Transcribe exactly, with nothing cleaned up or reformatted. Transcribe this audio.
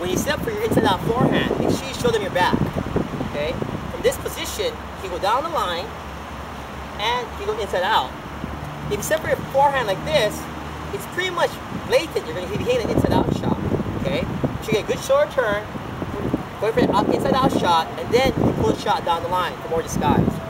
when you set up for your inside out forehand, make sure you show them your back. Okay? From this position, you go down the line and you go inside out. If you set for your forehand like this, it's pretty much blatant. You're going to be hitting an inside out shot. Okay? So you get a good short turn, go for an inside out shot, and then you pull a shot down the line for more disguise.